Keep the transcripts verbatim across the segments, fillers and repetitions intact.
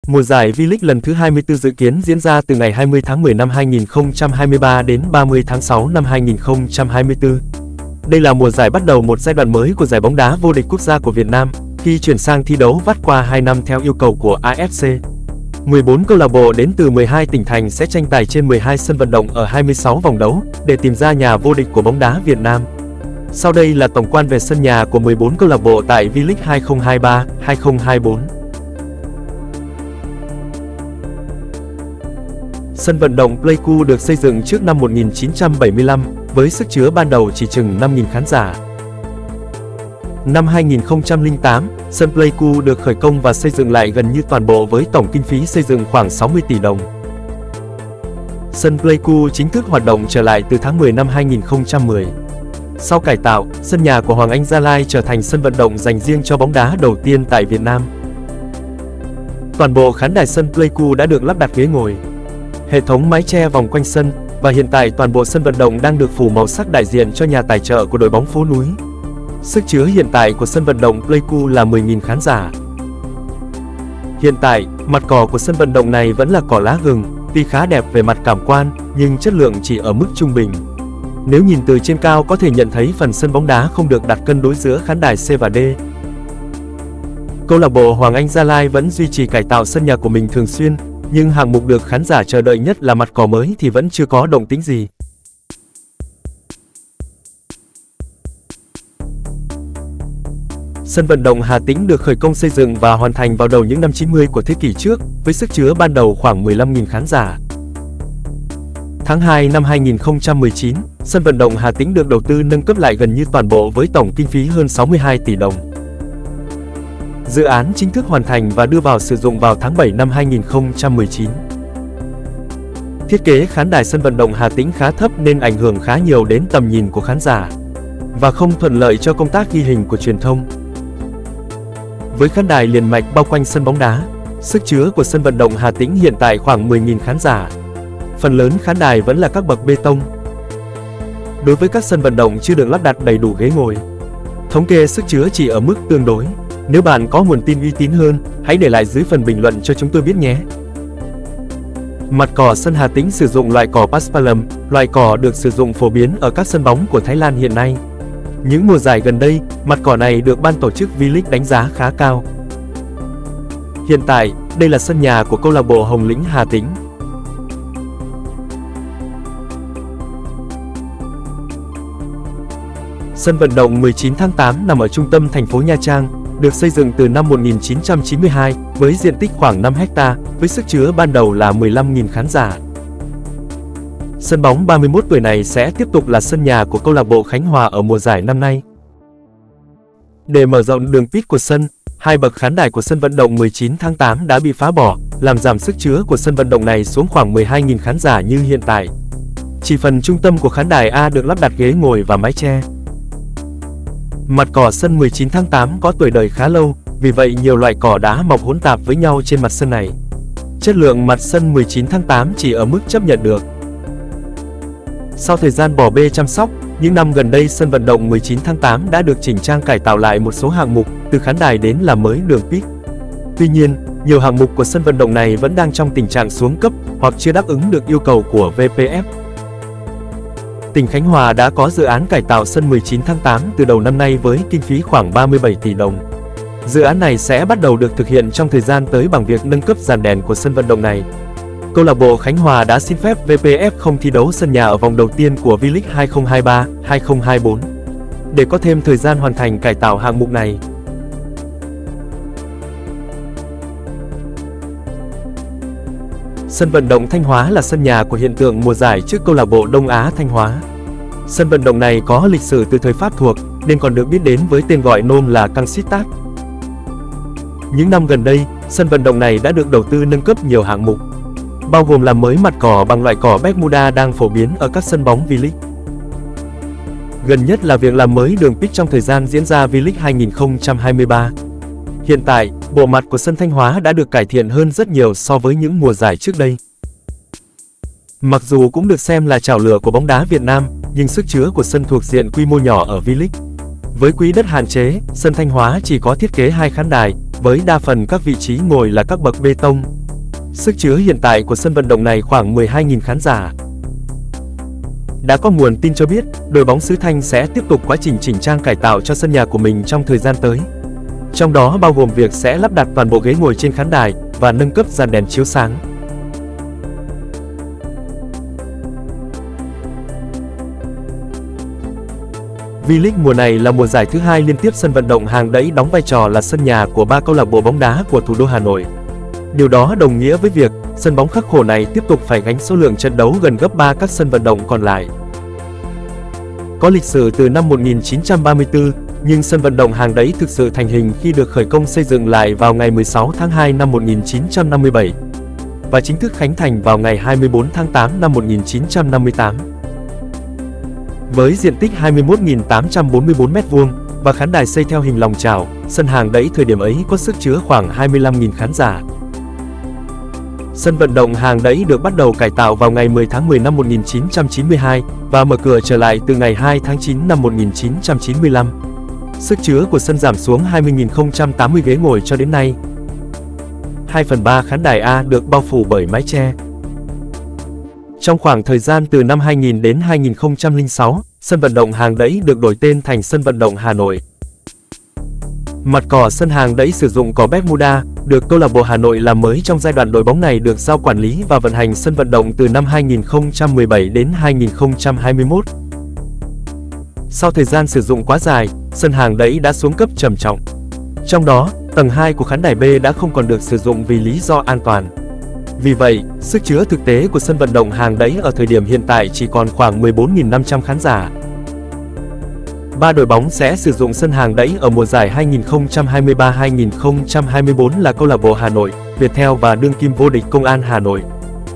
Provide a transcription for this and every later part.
Mùa giải V-League lần thứ hai mươi tư dự kiến diễn ra từ ngày hai mươi tháng mười năm hai nghìn không trăm hai mươi ba đến ba mươi tháng sáu năm hai nghìn không trăm hai mươi tư. Đây là mùa giải bắt đầu một giai đoạn mới của giải bóng đá vô địch quốc gia của Việt Nam, khi chuyển sang thi đấu vắt qua hai năm theo yêu cầu của a ép xê. mười bốn câu lạc bộ đến từ mười hai tỉnh thành sẽ tranh tài trên mười hai sân vận động ở hai mươi sáu vòng đấu để tìm ra nhà vô địch của bóng đá Việt Nam. Sau đây là tổng quan về sân nhà của mười bốn câu lạc bộ tại V-League hai không hai ba hai không hai tư. Sân vận động Pleiku được xây dựng trước năm một nghìn chín trăm bảy mươi lăm, với sức chứa ban đầu chỉ chừng năm nghìn khán giả. Năm hai nghìn không trăm lẻ tám, sân Pleiku được khởi công và xây dựng lại gần như toàn bộ với tổng kinh phí xây dựng khoảng sáu mươi tỷ đồng. Sân Pleiku chính thức hoạt động trở lại từ tháng mười năm hai nghìn không trăm mười. Sau cải tạo, sân nhà của Hoàng Anh Gia Lai trở thành sân vận động dành riêng cho bóng đá đầu tiên tại Việt Nam. Toàn bộ khán đài sân Pleiku đã được lắp đặt ghế ngồi, hệ thống mái che vòng quanh sân, và hiện tại toàn bộ sân vận động đang được phủ màu sắc đại diện cho nhà tài trợ của đội bóng phố núi. Sức chứa hiện tại của sân vận động Pleiku là mười nghìn khán giả. Hiện tại, mặt cỏ của sân vận động này vẫn là cỏ lá gừng, tuy khá đẹp về mặt cảm quan, nhưng chất lượng chỉ ở mức trung bình. Nếu nhìn từ trên cao có thể nhận thấy phần sân bóng đá không được đặt cân đối giữa khán đài C và D. Câu lạc bộ Hoàng Anh Gia Lai vẫn duy trì cải tạo sân nhà của mình thường xuyên, nhưng hạng mục được khán giả chờ đợi nhất là mặt cỏ mới thì vẫn chưa có động tĩnh gì. Sân vận động Hà Tĩnh được khởi công xây dựng và hoàn thành vào đầu những năm chín mươi của thế kỷ trước, với sức chứa ban đầu khoảng mười lăm nghìn khán giả. Tháng hai năm hai nghìn không trăm mười chín, sân vận động Hà Tĩnh được đầu tư nâng cấp lại gần như toàn bộ với tổng kinh phí hơn sáu mươi hai tỷ đồng. Dự án chính thức hoàn thành và đưa vào sử dụng vào tháng bảy năm hai nghìn không trăm mười chín. Thiết kế khán đài sân vận động Hà Tĩnh khá thấp nên ảnh hưởng khá nhiều đến tầm nhìn của khán giả, và không thuận lợi cho công tác ghi hình của truyền thông. Với khán đài liền mạch bao quanh sân bóng đá, sức chứa của sân vận động Hà Tĩnh hiện tại khoảng mười nghìn khán giả. Phần lớn khán đài vẫn là các bậc bê tông. Đối với các sân vận động chưa được lắp đặt đầy đủ ghế ngồi, thống kê sức chứa chỉ ở mức tương đối. Nếu bạn có nguồn tin uy tín hơn, hãy để lại dưới phần bình luận cho chúng tôi biết nhé. Mặt cỏ sân Hà Tĩnh sử dụng loại cỏ Paspalum, loại cỏ được sử dụng phổ biến ở các sân bóng của Thái Lan hiện nay. Những mùa giải gần đây, mặt cỏ này được ban tổ chức V-League đánh giá khá cao. Hiện tại, đây là sân nhà của câu lạc bộ Hồng Lĩnh Hà Tĩnh. Sân vận động mười chín tháng tám nằm ở trung tâm thành phố Nha Trang, được xây dựng từ năm một nghìn chín trăm chín mươi hai, với diện tích khoảng năm héc ta, với sức chứa ban đầu là mười lăm nghìn khán giả. Sân bóng ba mươi mốt tuổi này sẽ tiếp tục là sân nhà của câu lạc bộ Khánh Hòa ở mùa giải năm nay. Để mở rộng đường pit của sân, hai bậc khán đài của sân vận động mười chín tháng tám đã bị phá bỏ, làm giảm sức chứa của sân vận động này xuống khoảng mười hai nghìn khán giả như hiện tại. Chỉ phần trung tâm của khán đài A được lắp đặt ghế ngồi và mái che. Mặt cỏ sân mười chín tháng tám có tuổi đời khá lâu, vì vậy nhiều loại cỏ đá mọc hỗn tạp với nhau trên mặt sân này. Chất lượng mặt sân mười chín tháng tám chỉ ở mức chấp nhận được. Sau thời gian bỏ bê chăm sóc, những năm gần đây sân vận động mười chín tháng tám đã được chỉnh trang cải tạo lại một số hạng mục, từ khán đài đến làm mới đường pit. Tuy nhiên, nhiều hạng mục của sân vận động này vẫn đang trong tình trạng xuống cấp, hoặc chưa đáp ứng được yêu cầu của vê pê ép. Tỉnh Khánh Hòa đã có dự án cải tạo sân mười chín tháng tám từ đầu năm nay với kinh phí khoảng ba mươi bảy tỷ đồng. Dự án này sẽ bắt đầu được thực hiện trong thời gian tới bằng việc nâng cấp dàn đèn của sân vận động này. Câu lạc bộ Khánh Hòa đã xin phép vê pê ép không thi đấu sân nhà ở vòng đầu tiên của V-League hai không hai ba hai không hai tư, để có thêm thời gian hoàn thành cải tạo hạng mục này. Sân vận động Thanh Hóa là sân nhà của hiện tượng mùa giải trước câu lạc bộ Đông Á Thanh Hóa. Sân vận động này có lịch sử từ thời Pháp thuộc, nên còn được biết đến với tên gọi nôm là Cang-Sít-Tát. Những năm gần đây, sân vận động này đã được đầu tư nâng cấp nhiều hạng mục, bao gồm làm mới mặt cỏ bằng loại cỏ Bermuda đang phổ biến ở các sân bóng V-League. Gần nhất là việc làm mới đường pitch trong thời gian diễn ra V-League hai nghìn không trăm hai mươi ba. Hiện tại, bộ mặt của sân Thanh Hóa đã được cải thiện hơn rất nhiều so với những mùa giải trước đây. Mặc dù cũng được xem là chảo lửa của bóng đá Việt Nam, nhưng sức chứa của sân thuộc diện quy mô nhỏ ở V-League. Với quỹ đất hạn chế, sân Thanh Hóa chỉ có thiết kế hai khán đài, với đa phần các vị trí ngồi là các bậc bê tông. Sức chứa hiện tại của sân vận động này khoảng mười hai nghìn khán giả. Đã có nguồn tin cho biết, đội bóng xứ Thanh sẽ tiếp tục quá trình chỉnh trang cải tạo cho sân nhà của mình trong thời gian tới. Trong đó bao gồm việc sẽ lắp đặt toàn bộ ghế ngồi trên khán đài và nâng cấp dàn đèn chiếu sáng. V-League mùa này là mùa giải thứ hai liên tiếp sân vận động Hàng Đẫy đóng vai trò là sân nhà của ba câu lạc bộ bóng đá của thủ đô Hà Nội. Điều đó đồng nghĩa với việc sân bóng khắc khổ này tiếp tục phải gánh số lượng trận đấu gần gấp ba các sân vận động còn lại. Có lịch sử từ năm một nghìn chín trăm ba mươi tư, nhưng sân vận động Hàng Đẫy thực sự thành hình khi được khởi công xây dựng lại vào ngày mười sáu tháng hai năm một nghìn chín trăm năm mươi bảy và chính thức khánh thành vào ngày hai mươi tư tháng tám năm một nghìn chín trăm năm mươi tám. Với diện tích hai mươi mốt nghìn tám trăm bốn mươi tư mét vuông và khán đài xây theo hình lòng chảo, sân Hàng Đẫy thời điểm ấy có sức chứa khoảng hai mươi lăm nghìn khán giả. Sân vận động Hàng Đẫy được bắt đầu cải tạo vào ngày mười tháng mười năm một nghìn chín trăm chín mươi hai và mở cửa trở lại từ ngày hai tháng chín năm một nghìn chín trăm chín mươi lăm. Sức chứa của sân giảm xuống hai mươi nghìn không trăm tám mươi ghế ngồi cho đến nay. hai phần ba khán đài A được bao phủ bởi mái che. Trong khoảng thời gian từ năm hai nghìn đến hai nghìn không trăm lẻ sáu, sân vận động Hàng Đẫy được đổi tên thành sân vận động Hà Nội. Mặt cỏ sân Hàng Đẫy sử dụng cỏ Bermuda, được câu lạc bộ Hà Nội làm mới trong giai đoạn đội bóng này được giao quản lý và vận hành sân vận động từ năm hai nghìn không trăm mười bảy đến hai nghìn không trăm hai mươi mốt. Sau thời gian sử dụng quá dài, sân Hàng Đẫy đã xuống cấp trầm trọng. Trong đó, tầng hai của khán đài B đã không còn được sử dụng vì lý do an toàn. Vì vậy, sức chứa thực tế của sân vận động Hàng Đẫy ở thời điểm hiện tại chỉ còn khoảng mười bốn nghìn năm trăm khán giả. Ba đội bóng sẽ sử dụng sân Hàng Đẫy ở mùa giải hai nghìn không trăm hai mươi ba hai nghìn không trăm hai mươi tư là câu lạc bộ Hà Nội, Viettel và đương kim vô địch Công an Hà Nội.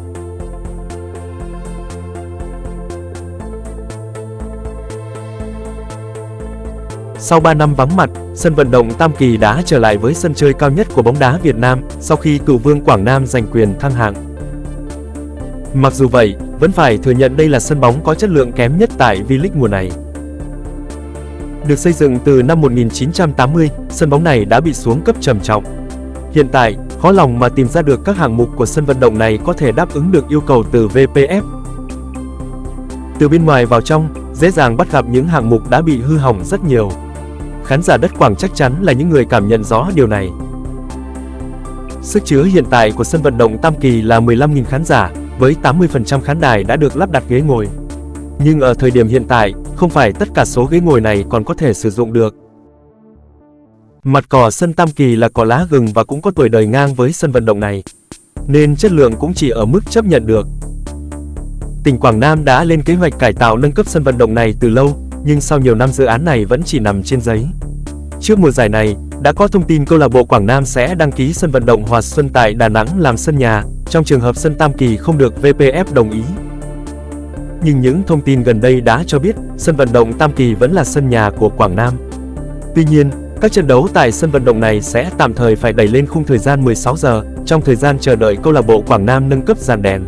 Sau ba năm vắng mặt, sân vận động Tam Kỳ đã trở lại với sân chơi cao nhất của bóng đá Việt Nam sau khi cựu vương Quảng Nam giành quyền thăng hạng. Mặc dù vậy, vẫn phải thừa nhận đây là sân bóng có chất lượng kém nhất tại V-League mùa này. Được xây dựng từ năm một nghìn chín trăm tám mươi, sân bóng này đã bị xuống cấp trầm trọng. Hiện tại, khó lòng mà tìm ra được các hạng mục của sân vận động này có thể đáp ứng được yêu cầu từ vê pê ép. Từ bên ngoài vào trong, dễ dàng bắt gặp những hạng mục đã bị hư hỏng rất nhiều. Khán giả đất Quảng chắc chắn là những người cảm nhận rõ điều này. Sức chứa hiện tại của sân vận động Tam Kỳ là mười lăm nghìn khán giả, với tám mươi phần trăm khán đài đã được lắp đặt ghế ngồi. Nhưng ở thời điểm hiện tại, không phải tất cả số ghế ngồi này còn có thể sử dụng được. Mặt cỏ sân Tam Kỳ là cỏ lá gừng và cũng có tuổi đời ngang với sân vận động này, nên chất lượng cũng chỉ ở mức chấp nhận được. Tỉnh Quảng Nam đã lên kế hoạch cải tạo nâng cấp sân vận động này từ lâu, nhưng sau nhiều năm dự án này vẫn chỉ nằm trên giấy. Trước mùa giải này, đã có thông tin câu lạc bộ Quảng Nam sẽ đăng ký sân vận động Hòa Xuân tại Đà Nẵng làm sân nhà, trong trường hợp sân Tam Kỳ không được vê pê ép đồng ý. Nhưng những thông tin gần đây đã cho biết, sân vận động Tam Kỳ vẫn là sân nhà của Quảng Nam. Tuy nhiên, các trận đấu tại sân vận động này sẽ tạm thời phải đẩy lên khung thời gian mười sáu giờ, trong thời gian chờ đợi câu lạc bộ Quảng Nam nâng cấp dàn đèn.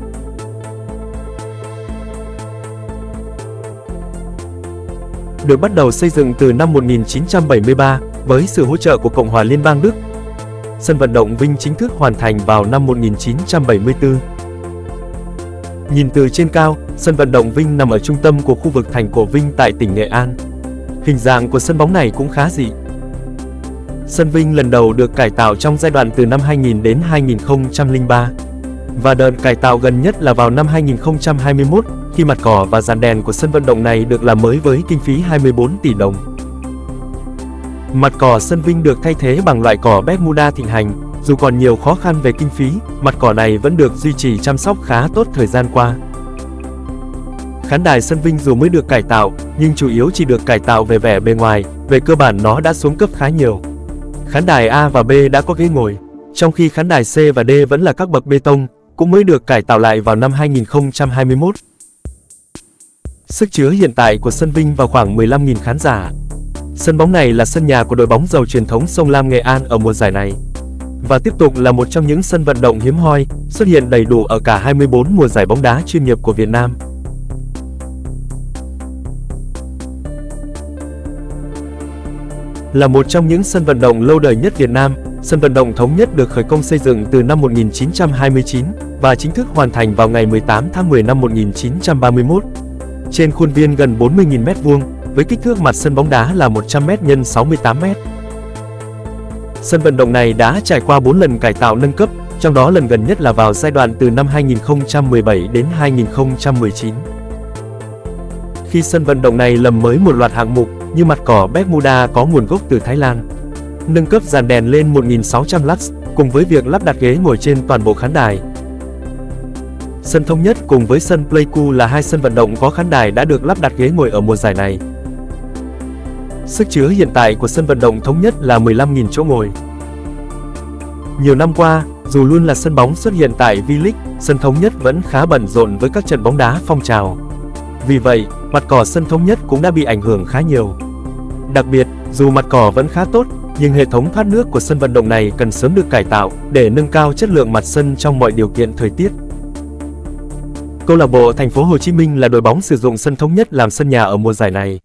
Được bắt đầu xây dựng từ năm một nghìn chín trăm bảy mươi ba, với sự hỗ trợ của Cộng hòa Liên bang Đức. Sân vận động Vinh chính thức hoàn thành vào năm một nghìn chín trăm bảy mươi tư. Nhìn từ trên cao, sân vận động Vinh nằm ở trung tâm của khu vực thành cổ Vinh tại tỉnh Nghệ An. Hình dạng của sân bóng này cũng khá dị. Sân Vinh lần đầu được cải tạo trong giai đoạn từ năm hai nghìn đến hai nghìn không trăm lẻ ba. Và đợt cải tạo gần nhất là vào năm hai nghìn không trăm hai mươi mốt, khi mặt cỏ và dàn đèn của sân vận động này được làm mới với kinh phí hai mươi tư tỷ đồng. Mặt cỏ sân Vinh được thay thế bằng loại cỏ Bermuda thịnh hành. Dù còn nhiều khó khăn về kinh phí, mặt cỏ này vẫn được duy trì chăm sóc khá tốt thời gian qua. Khán đài sân Vinh dù mới được cải tạo, nhưng chủ yếu chỉ được cải tạo về vẻ bề ngoài, về cơ bản nó đã xuống cấp khá nhiều. Khán đài A và B đã có ghế ngồi, trong khi khán đài C và D vẫn là các bậc bê tông, cũng mới được cải tạo lại vào năm hai nghìn không trăm hai mươi mốt. Sức chứa hiện tại của sân Vinh vào khoảng mười lăm nghìn khán giả. Sân bóng này là sân nhà của đội bóng giàu truyền thống Sông Lam Nghệ An ở mùa giải này, và tiếp tục là một trong những sân vận động hiếm hoi, xuất hiện đầy đủ ở cả hai mươi tư mùa giải bóng đá chuyên nghiệp của Việt Nam. Là một trong những sân vận động lâu đời nhất Việt Nam, Sân vận động Thống Nhất được khởi công xây dựng từ năm một nghìn chín trăm hai mươi chín và chính thức hoàn thành vào ngày mười tám tháng mười năm một nghìn chín trăm ba mươi mốt. Trên khuôn viên gần bốn mươi nghìn mét vuông, với kích thước mặt sân bóng đá là một trăm mét nhân sáu mươi tám mét. Sân vận động này đã trải qua bốn lần cải tạo nâng cấp, trong đó lần gần nhất là vào giai đoạn từ năm hai nghìn không trăm mười bảy đến hai nghìn không trăm mười chín. Khi sân vận động này làm mới một loạt hạng mục như mặt cỏ Bermuda có nguồn gốc từ Thái Lan, nâng cấp dàn đèn lên một nghìn sáu trăm lux, cùng với việc lắp đặt ghế ngồi trên toàn bộ khán đài. Sân Thống Nhất cùng với sân Pleiku là hai sân vận động có khán đài đã được lắp đặt ghế ngồi ở mùa giải này. Sức chứa hiện tại của sân vận động Thống Nhất là mười lăm nghìn chỗ ngồi. Nhiều năm qua, dù luôn là sân bóng xuất hiện tại V-League, sân Thống Nhất vẫn khá bận rộn với các trận bóng đá phong trào. Vì vậy, mặt cỏ sân Thống Nhất cũng đã bị ảnh hưởng khá nhiều. Đặc biệt, dù mặt cỏ vẫn khá tốt, nhưng hệ thống thoát nước của sân vận động này cần sớm được cải tạo để nâng cao chất lượng mặt sân trong mọi điều kiện thời tiết. Câu lạc bộ Thành phố Hồ Chí Minh là đội bóng sử dụng sân Thống Nhất làm sân nhà ở mùa giải này.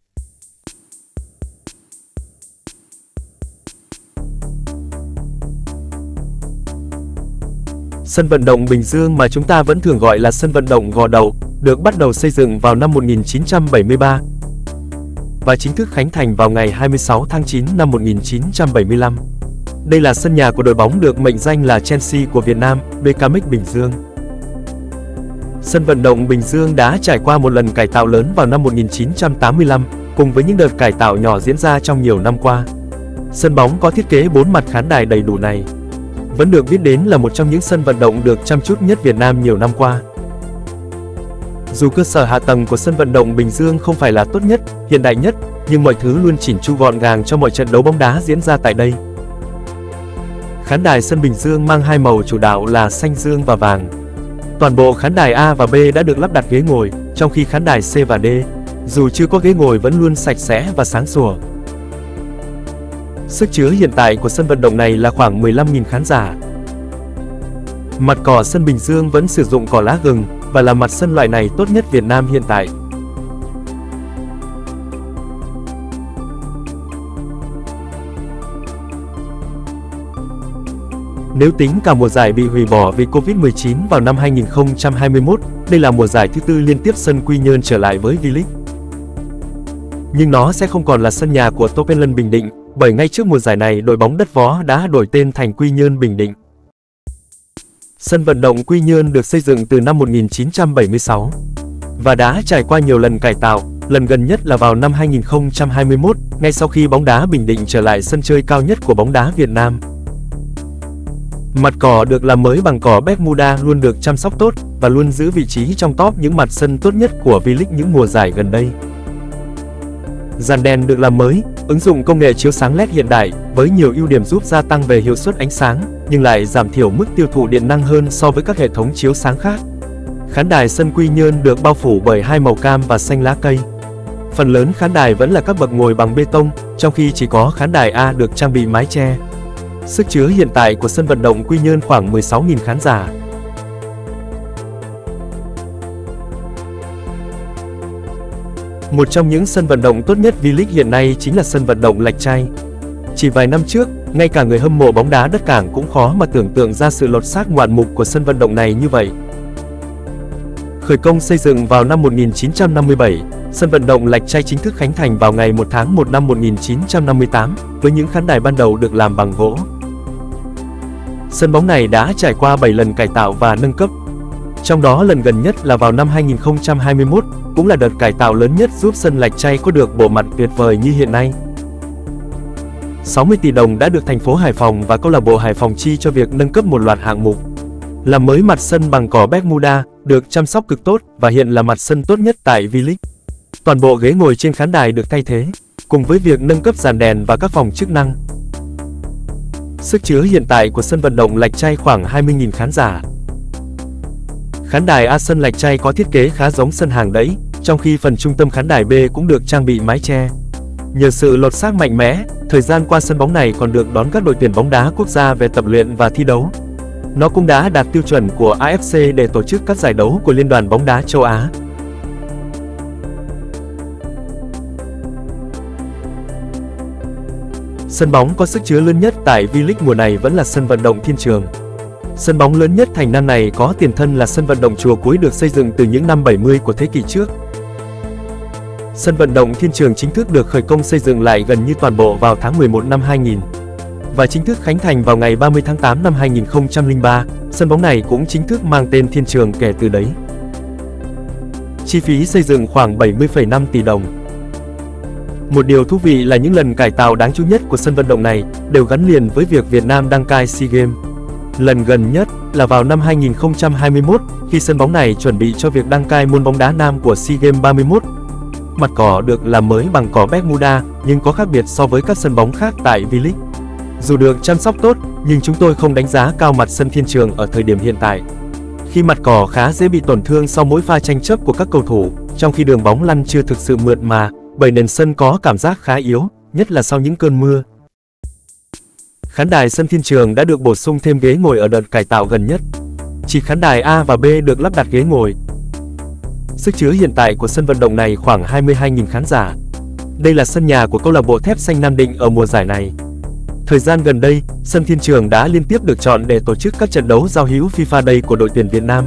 Sân vận động Bình Dương mà chúng ta vẫn thường gọi là sân vận động Gò Đậu, được bắt đầu xây dựng vào năm một nghìn chín trăm bảy mươi ba và chính thức khánh thành vào ngày hai mươi sáu tháng chín năm một nghìn chín trăm bảy mươi lăm. Đây là sân nhà của đội bóng được mệnh danh là Chelsea của Việt Nam, bê ca em ích Bình Dương. Sân vận động Bình Dương đã trải qua một lần cải tạo lớn vào năm một nghìn chín trăm tám mươi lăm, cùng với những đợt cải tạo nhỏ diễn ra trong nhiều năm qua. Sân bóng có thiết kế bốn mặt khán đài đầy đủ này vẫn được biết đến là một trong những sân vận động được chăm chút nhất Việt Nam nhiều năm qua. Dù cơ sở hạ tầng của sân vận động Bình Dương không phải là tốt nhất, hiện đại nhất, nhưng mọi thứ luôn chỉn chu gọn gàng cho mọi trận đấu bóng đá diễn ra tại đây. Khán đài sân Bình Dương mang hai màu chủ đạo là xanh dương và vàng. Toàn bộ khán đài A và B đã được lắp đặt ghế ngồi, trong khi khán đài C và D, dù chưa có ghế ngồi vẫn luôn sạch sẽ và sáng sủa. Sức chứa hiện tại của sân vận động này là khoảng mười lăm nghìn khán giả. Mặt cỏ sân Bình Dương vẫn sử dụng cỏ lá gừng và là mặt sân loại này tốt nhất Việt Nam hiện tại. Nếu tính cả mùa giải bị hủy bỏ vì Covid mười chín vào năm hai nghìn không trăm hai mươi mốt, đây là mùa giải thứ tư liên tiếp sân Quy Nhơn trở lại với V-League. Nhưng nó sẽ không còn là sân nhà của Topelân Bình Định, bởi ngay trước mùa giải này đội bóng Đất Võ đã đổi tên thành Quy Nhơn Bình Định. Sân vận động Quy Nhơn được xây dựng từ năm một nghìn chín trăm bảy mươi sáu và đã trải qua nhiều lần cải tạo, lần gần nhất là vào năm hai nghìn không trăm hai mươi mốt, ngay sau khi bóng đá Bình Định trở lại sân chơi cao nhất của bóng đá Việt Nam. Mặt cỏ được làm mới bằng cỏ Bermuda luôn được chăm sóc tốt và luôn giữ vị trí trong top những mặt sân tốt nhất của V-League những mùa giải gần đây. Dàn đèn được làm mới, ứng dụng công nghệ chiếu sáng led hiện đại với nhiều ưu điểm giúp gia tăng về hiệu suất ánh sáng, nhưng lại giảm thiểu mức tiêu thụ điện năng hơn so với các hệ thống chiếu sáng khác. Khán đài sân Quy Nhơn được bao phủ bởi hai màu cam và xanh lá cây. Phần lớn khán đài vẫn là các bậc ngồi bằng bê tông, trong khi chỉ có khán đài A được trang bị mái che. Sức chứa hiện tại của sân vận động Quy Nhơn khoảng mười sáu nghìn khán giả. Một trong những sân vận động tốt nhất V-League hiện nay chính là sân vận động Lạch Tray. Chỉ vài năm trước, ngay cả người hâm mộ bóng đá đất Cảng cũng khó mà tưởng tượng ra sự lột xác ngoạn mục của sân vận động này như vậy. Khởi công xây dựng vào năm một nghìn chín trăm năm mươi bảy, sân vận động Lạch Tray chính thức khánh thành vào ngày một tháng một năm một nghìn chín trăm năm mươi tám, với những khán đài ban đầu được làm bằng gỗ. Sân bóng này đã trải qua bảy lần cải tạo và nâng cấp. Trong đó lần gần nhất là vào năm hai nghìn không trăm hai mươi mốt, cũng là đợt cải tạo lớn nhất giúp sân Lạch Tray có được bộ mặt tuyệt vời như hiện nay. sáu mươi tỷ đồng đã được thành phố Hải Phòng và câu lạc bộ Hải Phòng chi cho việc nâng cấp một loạt hạng mục. Làm mới mặt sân bằng cỏ Bermuda, được chăm sóc cực tốt và hiện là mặt sân tốt nhất tại V-League. Toàn bộ ghế ngồi trên khán đài được thay thế, cùng với việc nâng cấp dàn đèn và các phòng chức năng. Sức chứa hiện tại của sân vận động Lạch Tray khoảng hai mươi nghìn khán giả. Khán đài A sân Lạch Tray có thiết kế khá giống sân hàng đẫy, trong khi phần trung tâm khán đài B cũng được trang bị mái che. Nhờ sự lột xác mạnh mẽ, thời gian qua sân bóng này còn được đón các đội tuyển bóng đá quốc gia về tập luyện và thi đấu. Nó cũng đã đạt tiêu chuẩn của a ép xê để tổ chức các giải đấu của Liên đoàn bóng đá châu Á. Sân bóng có sức chứa lớn nhất tại V-League mùa này vẫn là sân vận động Thiên Trường. Sân bóng lớn nhất thành Nam này có tiền thân là sân vận động Chùa Cuối được xây dựng từ những năm bảy mươi của thế kỷ trước. Sân vận động Thiên Trường chính thức được khởi công xây dựng lại gần như toàn bộ vào tháng mười một năm hai nghìn và chính thức khánh thành vào ngày ba mươi tháng tám năm hai nghìn không trăm lẻ ba. Sân bóng này cũng chính thức mang tên Thiên Trường kể từ đấy. Chi phí xây dựng khoảng bảy mươi phẩy năm tỷ đồng. Một điều thú vị là những lần cải tạo đáng chú nhất của sân vận động này đều gắn liền với việc Việt Nam đăng cai SEA Games. Lần gần nhất là vào năm hai nghìn không trăm hai mươi mốt, khi sân bóng này chuẩn bị cho việc đăng cai môn bóng đá nam của SEA Games ba mươi mốt. Mặt cỏ được làm mới bằng cỏ Bermuda, nhưng có khác biệt so với các sân bóng khác tại V-League. Dù được chăm sóc tốt, nhưng chúng tôi không đánh giá cao mặt sân Thiên Trường ở thời điểm hiện tại. Khi mặt cỏ khá dễ bị tổn thương sau mỗi pha tranh chấp của các cầu thủ, trong khi đường bóng lăn chưa thực sự mượt mà, bởi nền sân có cảm giác khá yếu, nhất là sau những cơn mưa. Khán đài sân Thiên Trường đã được bổ sung thêm ghế ngồi ở đợt cải tạo gần nhất. Chỉ khán đài A và B được lắp đặt ghế ngồi. Sức chứa hiện tại của sân vận động này khoảng hai mươi hai nghìn khán giả. Đây là sân nhà của câu lạc bộ Thép Xanh Nam Định ở mùa giải này. Thời gian gần đây, sân Thiên Trường đã liên tiếp được chọn để tổ chức các trận đấu giao hữu FIFA Day của đội tuyển Việt Nam.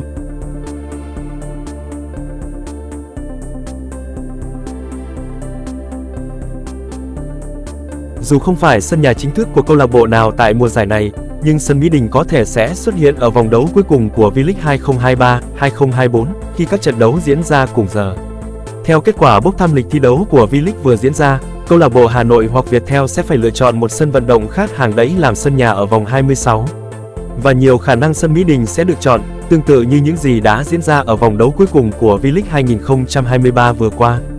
Dù không phải sân nhà chính thức của câu lạc bộ nào tại mùa giải này, nhưng sân Mỹ Đình có thể sẽ xuất hiện ở vòng đấu cuối cùng của V-League hai không hai ba hai không hai bốn khi các trận đấu diễn ra cùng giờ. Theo kết quả bốc thăm lịch thi đấu của V-League vừa diễn ra, câu lạc bộ Hà Nội hoặc Viettel sẽ phải lựa chọn một sân vận động khác hàng đẫy làm sân nhà ở vòng hai mươi sáu. Và nhiều khả năng sân Mỹ Đình sẽ được chọn, tương tự như những gì đã diễn ra ở vòng đấu cuối cùng của V-League hai nghìn không trăm hai mươi ba vừa qua.